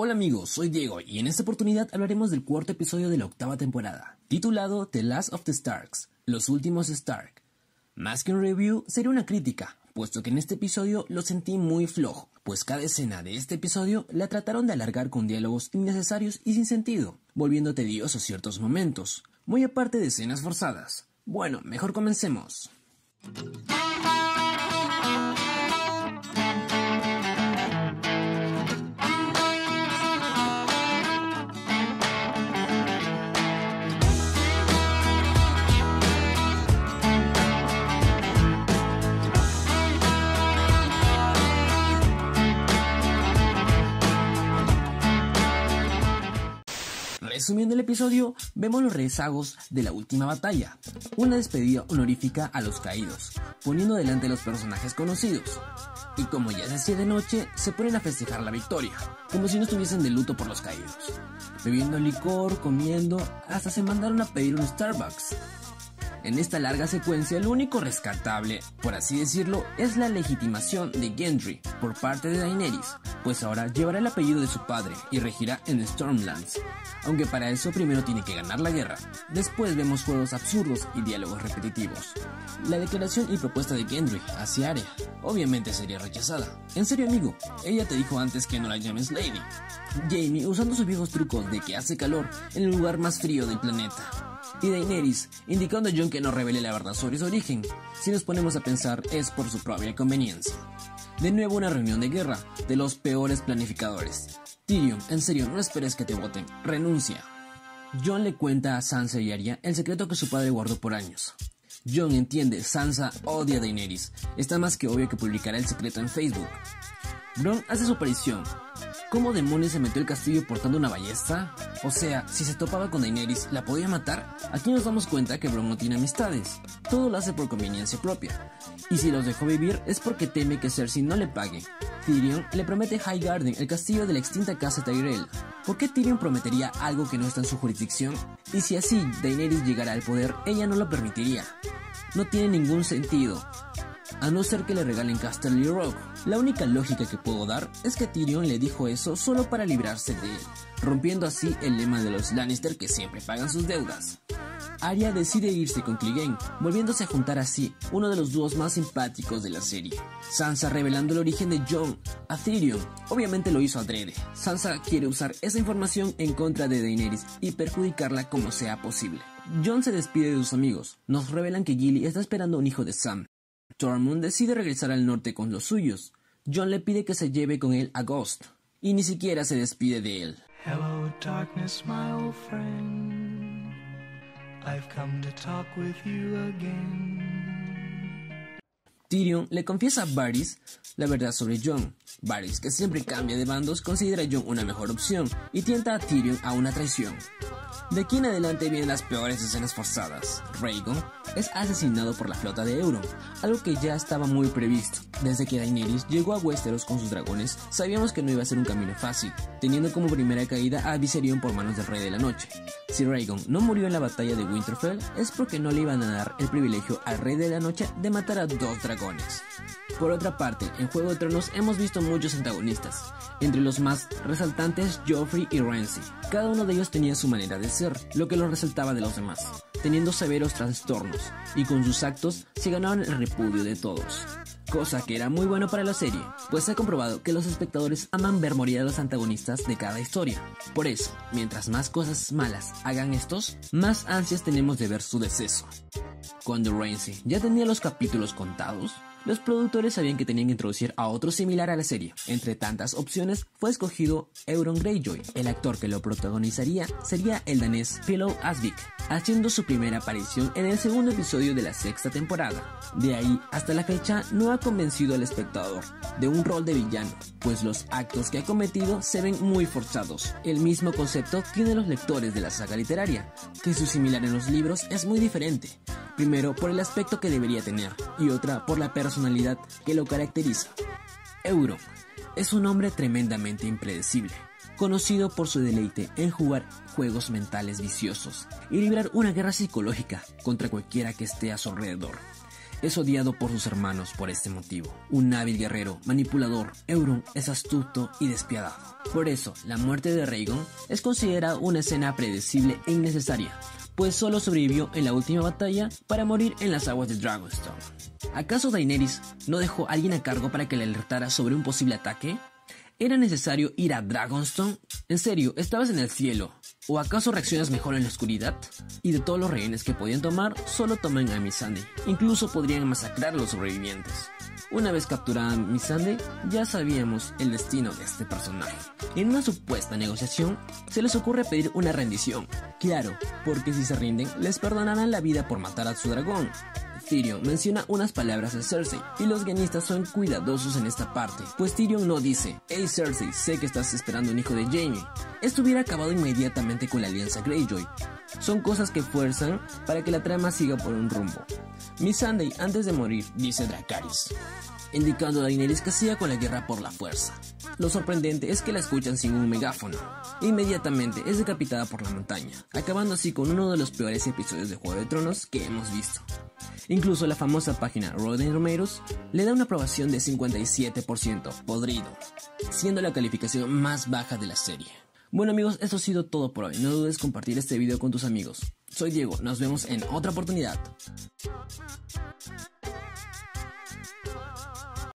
Hola amigos, soy Diego y en esta oportunidad hablaremos del cuarto episodio de la octava temporada, titulado The Last of the Starks, Los Últimos Stark. Más que un review, sería una crítica, puesto que en este episodio lo sentí muy flojo, pues cada escena de este episodio la trataron de alargar con diálogos innecesarios y sin sentido, volviendo tediosos ciertos momentos, muy aparte de escenas forzadas. Bueno, mejor comencemos. Resumiendo el episodio, vemos los rezagos de la última batalla, una despedida honorífica a los caídos, poniendo delante a los personajes conocidos. Y como ya se hacía de noche, se ponen a festejar la victoria, como si no estuviesen de luto por los caídos. Bebiendo licor, comiendo, hasta se mandaron a pedir un Starbucks. En esta larga secuencia, lo único rescatable, por así decirlo, es la legitimación de Gendry por parte de Daenerys, pues ahora llevará el apellido de su padre y regirá en Stormlands, aunque para eso primero tiene que ganar la guerra. Después vemos juegos absurdos y diálogos repetitivos. La declaración y propuesta de Gendry hacia Arya obviamente sería rechazada. En serio amigo, ella te dijo antes que no la llames Lady. Jaime usando sus viejos trucos de que hace calor en el lugar más frío del planeta. Y Daenerys indicando a Jon que no revele la verdad sobre su origen. Si nos ponemos a pensar, es por su propia conveniencia. De nuevo una reunión de guerra de los peores planificadores. Tyrion, en serio, no esperes que te voten, renuncia. Jon le cuenta a Sansa y Arya el secreto que su padre guardó por años. Jon entiende, Sansa odia a Daenerys, está más que obvio que publicará el secreto en Facebook. Bronn hace su aparición. ¿Cómo demonios se metió al castillo portando una ballesta? O sea, si se topaba con Daenerys, ¿la podía matar? Aquí nos damos cuenta que Bronn no tiene amistades, todo lo hace por conveniencia propia. Y si los dejó vivir es porque teme que Cersei no le pague. Tyrion le promete Highgarden, el castillo de la extinta casa Tyrell. ¿Por qué Tyrion prometería algo que no está en su jurisdicción? Y si así Daenerys llegara al poder, ella no lo permitiría. No tiene ningún sentido, a no ser que le regalen Casterly Rock. La única lógica que puedo dar es que Tyrion le dijo eso solo para librarse de él, rompiendo así el lema de los Lannister que siempre pagan sus deudas. Arya decide irse con Clegane, volviéndose a juntar así uno de los dúos más simpáticos de la serie. Sansa revelando el origen de Jon a Tyrion, obviamente lo hizo adrede. Sansa quiere usar esa información en contra de Daenerys y perjudicarla como sea posible. Jon se despide de sus amigos, nos revelan que Gilly está esperando un hijo de Sam. Tormund decide regresar al norte con los suyos. Jon le pide que se lleve con él a Ghost, y ni siquiera se despide de él. Hello darkness, my old friend. I've come to talk with you again. Tyrion le confiesa a Varys la verdad sobre Jon. Varys, que siempre cambia de bandos, considera a Jon una mejor opción y tienta a Tyrion a una traición. De aquí en adelante vienen las peores escenas forzadas. Rhaegon es asesinado por la flota de Euron, algo que ya estaba muy previsto. Desde que Daenerys llegó a Westeros con sus dragones, sabíamos que no iba a ser un camino fácil, teniendo como primera caída a Viserion por manos del Rey de la Noche. Si Rhaegon no murió en la batalla de Winterfell, es porque no le iban a dar el privilegio al Rey de la Noche de matar a 2 dragones. Por otra parte, en Juego de Tronos hemos visto muchos antagonistas, entre los más resaltantes Joffrey y Ramsay. Cada uno de ellos tenía su manera de ser, lo que los resaltaba de los demás, teniendo severos trastornos, y con sus actos se ganaban el repudio de todos. Cosa que era muy bueno para la serie, pues se ha comprobado que los espectadores aman ver morir a los antagonistas de cada historia. Por eso, mientras más cosas malas hagan estos, más ansias tenemos de ver su deceso. Cuando Ramsay ya tenía los capítulos contados, los productores sabían que tenían que introducir a otro similar a la serie. Entre tantas opciones, fue escogido Euron Greyjoy. El actor que lo protagonizaría sería el danés Philo Asvik, haciendo su primera aparición en el segundo episodio de la sexta temporada. De ahí hasta la fecha no ha convencido al espectador de un rol de villano, pues los actos que ha cometido se ven muy forzados. El mismo concepto tienen los lectores de la saga literaria, que su similar en los libros es muy diferente. Primero por el aspecto que debería tener, y otra por la personalidad que lo caracteriza. Euron es un hombre tremendamente impredecible, conocido por su deleite en jugar juegos mentales viciosos y librar una guerra psicológica contra cualquiera que esté a su alrededor. es odiado por sus hermanos por este motivo. Un hábil guerrero, manipulador, Euron es astuto y despiadado. Por eso, la muerte de Rhaegon es considerada una escena predecible e innecesaria, pues solo sobrevivió en la última batalla para morir en las aguas de Dragonstone. ¿Acaso Daenerys no dejó a alguien a cargo para que le alertara sobre un posible ataque? ¿Era necesario ir a Dragonstone? ¿En serio, estabas en el cielo? ¿O acaso reaccionas mejor en la oscuridad? Y de todos los rehenes que podían tomar, solo toman a Missandei. Incluso podrían masacrar a los sobrevivientes. Una vez capturada Missandei, ya sabíamos el destino de este personaje. En una supuesta negociación, se les ocurre pedir una rendición. Claro, porque si se rinden, les perdonarán la vida por matar a su dragón. Tyrion menciona unas palabras de Cersei y los guionistas son cuidadosos en esta parte, pues Tyrion no dice: "Hey Cersei, sé que estás esperando un hijo de Jaime". Esto hubiera acabado inmediatamente con la alianza Greyjoy. Son cosas que fuerzan para que la trama siga por un rumbo. Missandei, antes de morir, dice Dracarys, indicando a Daenerys que siga con la guerra por la fuerza. Lo sorprendente es que la escuchan sin un megáfono. Inmediatamente es decapitada por la montaña, acabando así con uno de los peores episodios de Juego de Tronos que hemos visto. Incluso la famosa página Rotten Tomatoes le da una aprobación de 57%, podrido, siendo la calificación más baja de la serie. Bueno amigos, esto ha sido todo por hoy. No dudes en compartir este video con tus amigos. Soy Diego, nos vemos en otra oportunidad.